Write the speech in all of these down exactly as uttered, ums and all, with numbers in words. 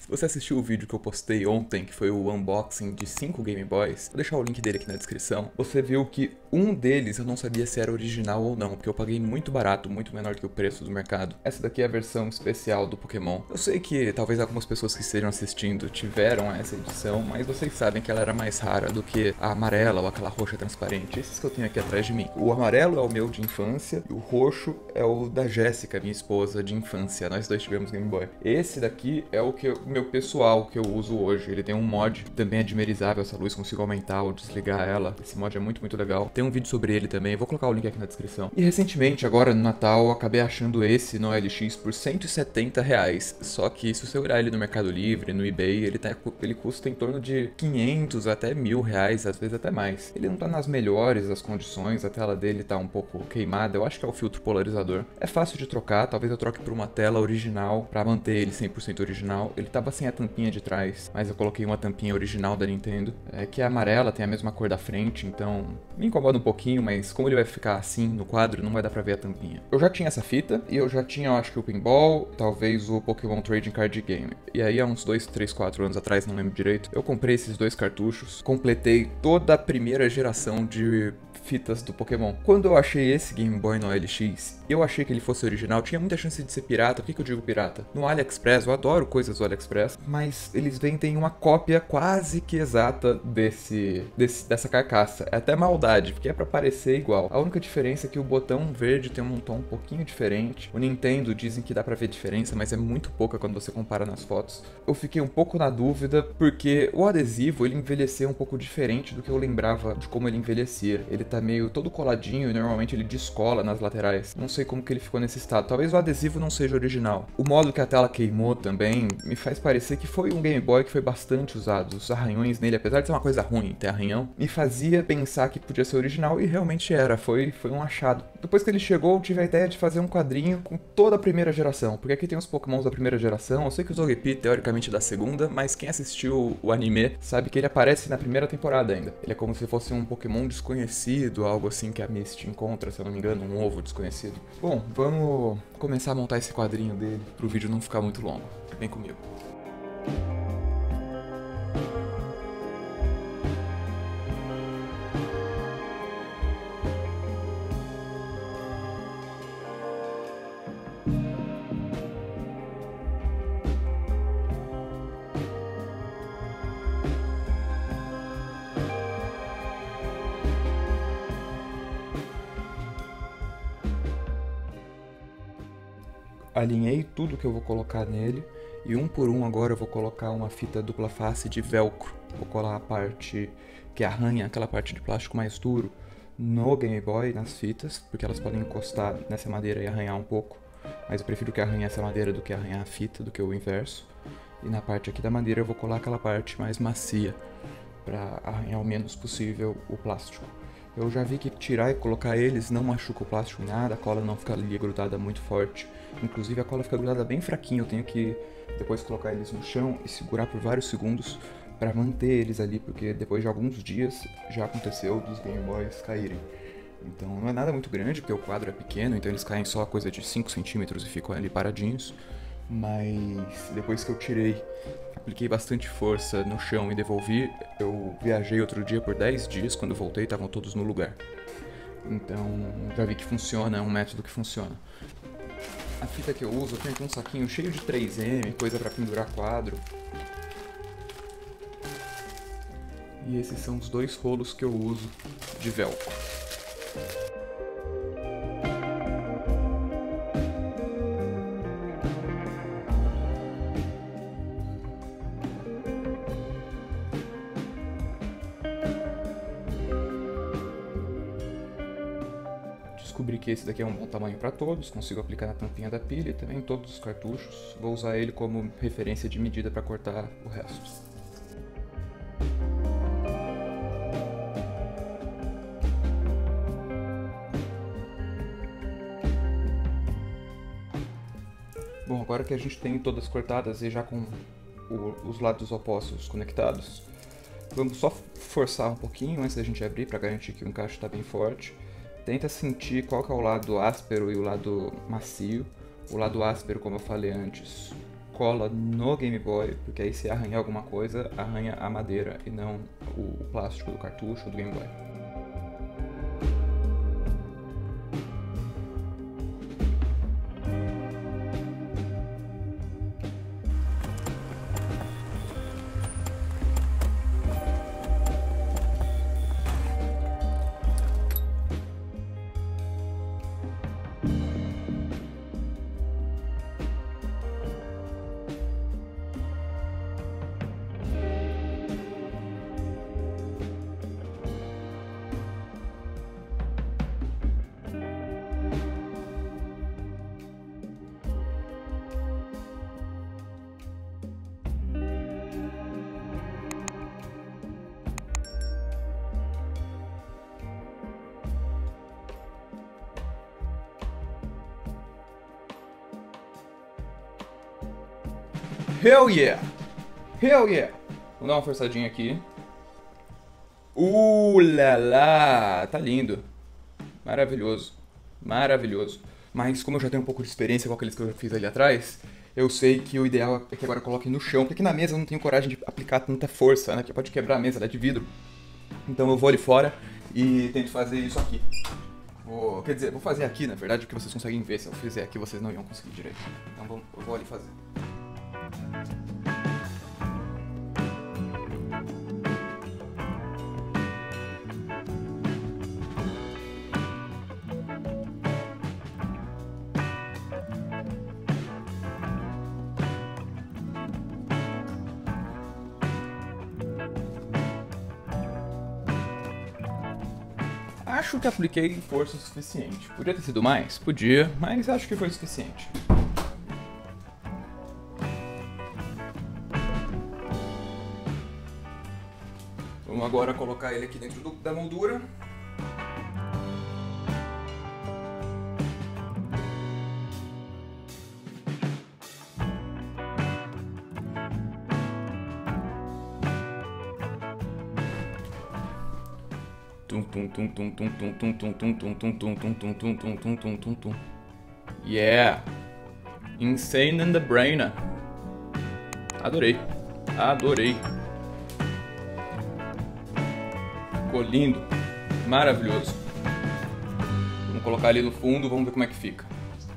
Se você assistiu o vídeo que eu postei ontem, que foi o unboxing de cinco Game Boys, vou deixar o link dele aqui na descrição, você viu que um deles eu não sabia se era original ou não, porque eu paguei muito barato, muito menor que o preço do mercado. Essa daqui é a versão especial do Pokémon. Eu sei que talvez algumas pessoas que estejam assistindo tiveram essa edição, mas vocês sabem que ela era mais rara do que a amarela ou aquela roxa transparente. Esses que eu tenho aqui atrás de mim. O amarelo é o meu de infância e o roxo é o da Jéssica, minha esposa de infância. Nós dois tivemos Game Boy. Esse daqui é o que eu, meu pessoal que eu uso hoje. Ele tem um mod também é dimerizável, essa luz, consigo aumentar ou desligar ela. Esse mod é muito, muito legal. Tem um vídeo sobre ele também, vou colocar o link aqui na descrição. E recentemente, agora no Natal, eu acabei achando esse no O L X por cento e setenta reais. Só que se você olhar ele no Mercado Livre, no eBay, ele, tá, ele custa em torno de quinhentos até mil reais, às vezes até mais. Ele não tá nas melhores das condições, a tela dele tá um pouco queimada, eu acho que é o filtro polarizador. É fácil de trocar, talvez eu troque por uma tela original pra manter ele cem por cento original. Ele tava sem a tampinha de trás, mas eu coloquei uma tampinha original da Nintendo, é, que é amarela, tem a mesma cor da frente, então me incomoda um pouquinho, mas como ele vai ficar assim no quadro, não vai dar pra ver a tampinha. Eu já tinha essa fita, e eu já tinha, eu acho que o Pinball, talvez o Pokémon Trading Card Game. E aí há uns dois, três, quatro anos atrás, não lembro direito, eu comprei esses dois cartuchos, completei toda a primeira geração de fitas do Pokémon. Quando eu achei esse Game Boy no O L X, eu achei que ele fosse original, tinha muita chance de ser pirata. Por que, que eu digo pirata? No AliExpress, eu adoro coisas do AliExpress, mas eles vendem uma cópia quase que exata desse, desse dessa carcaça. É até maldade, porque é pra parecer igual. A única diferença é que o botão verde tem um tom um pouquinho diferente. O Nintendo dizem que dá pra ver diferença, mas é muito pouca quando você compara nas fotos. Eu fiquei um pouco na dúvida, porque o adesivo ele envelheceu um pouco diferente do que eu lembrava de como ele envelhecia. Ele tá meio todo coladinho e normalmente ele descola nas laterais. Não sei como que ele ficou nesse estado. Talvez o adesivo não seja original. O modo que a tela queimou também me faz parecer que foi um Game Boy que foi bastante usado. Os arranhões nele, apesar de ser uma coisa ruim ter arranhão, me fazia pensar que podia ser original e realmente era. Foi, foi um achado. Depois que ele chegou, eu tive a ideia de fazer um quadrinho com toda a primeira geração. Porque aqui tem os Pokémons da primeira geração. Eu sei que o Togepi, teoricamente, é da segunda, mas quem assistiu o anime sabe que ele aparece na primeira temporada ainda. Ele é como se fosse um Pokémon desconhecido, algo assim que a Misty encontra, se eu não me engano, um ovo desconhecido. Bom, vamos começar a montar esse quadrinho dele pro vídeo não ficar muito longo. Vem comigo. Alinhei tudo que eu vou colocar nele e um por um agora eu vou colocar uma fita dupla face de velcro. Vou colar a parte que arranha, aquela parte de plástico mais duro, no Game Boy, nas fitas, porque elas podem encostar nessa madeira e arranhar um pouco. Mas eu prefiro que arranhe essa madeira do que arranhar a fita, do que o inverso. E na parte aqui da madeira eu vou colar aquela parte mais macia, para arranhar o menos possível o plástico. Eu já vi que tirar e colocar eles não machuca o plástico em nada, a cola não fica ali grudada muito forte. Inclusive a cola fica grudada bem fraquinho, eu tenho que depois colocar eles no chão e segurar por vários segundos para manter eles ali, porque depois de alguns dias já aconteceu dos Game Boys caírem. Então não é nada muito grande, porque o quadro é pequeno, então eles caem só a coisa de cinco centímetros e ficam ali paradinhos. Mas depois que eu tirei, apliquei bastante força no chão e devolvi, eu viajei outro dia por dez dias, quando eu voltei estavam todos no lugar. Então já vi que funciona, é um método que funciona. A fita que eu uso, eu tenho aqui um saquinho cheio de três M, coisa para pendurar quadro. E esses são os dois rolos que eu uso de velcro. Descobri que esse daqui é um bom tamanho para todos, consigo aplicar na tampinha da pilha e também em todos os cartuchos. Vou usar ele como referência de medida para cortar o resto. Bom, agora que a gente tem todas cortadas e já com o, os lados opostos conectados, vamos só forçar um pouquinho antes da gente abrir para garantir que o encaixe está bem forte. Tenta sentir qual que é o lado áspero e o lado macio. O lado áspero, como eu falei antes, cola no Game Boy, porque aí se arranhar alguma coisa, arranha a madeira e não o plástico do cartucho do Game Boy. Hell yeah! Hell yeah! Vou dar uma forçadinha aqui. Uh, lá, lá! Tá lindo. Maravilhoso. Maravilhoso. Mas como eu já tenho um pouco de experiência com aqueles que eu já fiz ali atrás, eu sei que o ideal é que agora eu coloque no chão, porque aqui na mesa eu não tenho coragem de aplicar tanta força, né? Porque pode quebrar a mesa, ela é de vidro. Então eu vou ali fora e tento fazer isso aqui. Vou, quer dizer, vou fazer aqui, na verdade, porque vocês conseguem ver. Se eu fizer aqui, vocês não iam conseguir direito. Então vamos, eu vou ali fazer. Acho que apliquei força o suficiente. Podia ter sido mais? Podia, mas acho que foi o suficiente. Vamos agora colocar ele aqui dentro do, da moldura. Tum tum tum tum tum tum tum tum tum tum tum tum tum tum tum tum tum tum tum tum. Yeah! Insane in the brain. Adorei. Adorei. Ficou lindo. Maravilhoso. Vamos colocar ali no fundo, vamos ver como é que fica.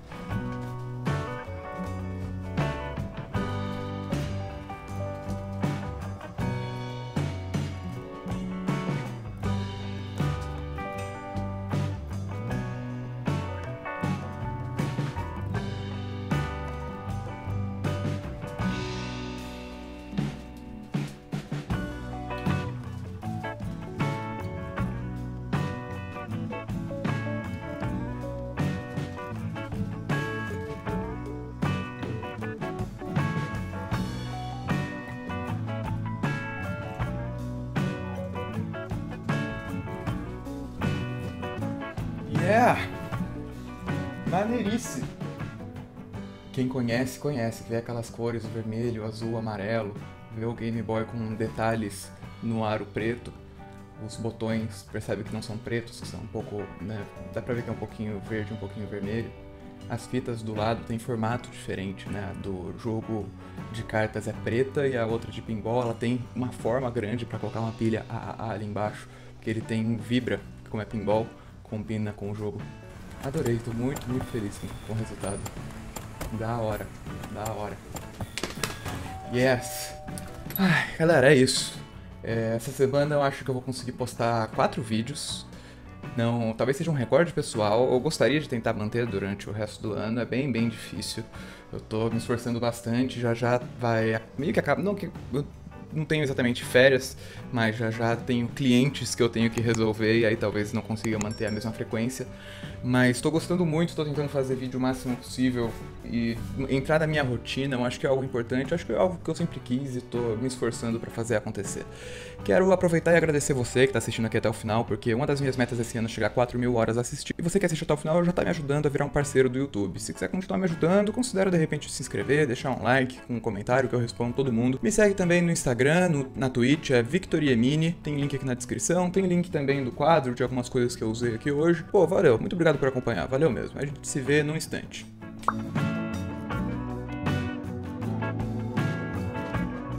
Yeah! Maneiríssimo! Quem conhece, conhece. Vê aquelas cores, o vermelho, o azul, o amarelo. Vê o Game Boy com detalhes no aro preto. Os botões, percebe que não são pretos, que são um pouco, né? Dá pra ver que é um pouquinho verde, um pouquinho vermelho. As fitas do lado tem formato diferente, né? Do jogo de cartas é preta e a outra de pinball, ela tem uma forma grande pra colocar uma pilha A A A ali embaixo. Porque ele tem vibra, como é pinball, combina com o jogo. Adorei, tô muito, muito feliz com o resultado. Da hora, da hora. Yes! Ai, galera, é isso. É, essa semana eu acho que eu vou conseguir postar quatro vídeos. Não, talvez seja um recorde pessoal. Eu gostaria de tentar manter durante o resto do ano. É bem, bem difícil. Eu tô me esforçando bastante. Já já vai... Meio que acaba... Não que... Eu não tenho exatamente férias, mas já já tenho clientes que eu tenho que resolver e aí talvez não consiga manter a mesma frequência. Mas tô gostando muito, tô tentando fazer vídeo o máximo possível e entrar na minha rotina, eu acho que é algo importante, acho que é algo que eu sempre quis e tô me esforçando pra fazer acontecer. Quero aproveitar e agradecer você que tá assistindo aqui até o final, porque uma das minhas metas esse ano é chegar a quatro mil horas a assistir. E você que assiste até o final já tá me ajudando a virar um parceiro do YouTube. Se quiser continuar me ajudando, considera de repente se inscrever, deixar um like, um comentário que eu respondo todo mundo. Me segue também no Instagram, no, na Twitch, é Victoriemini, tem link aqui na descrição, tem link também do quadro de algumas coisas que eu usei aqui hoje. Pô, valeu, muito obrigado por acompanhar, valeu mesmo, a gente se vê num instante.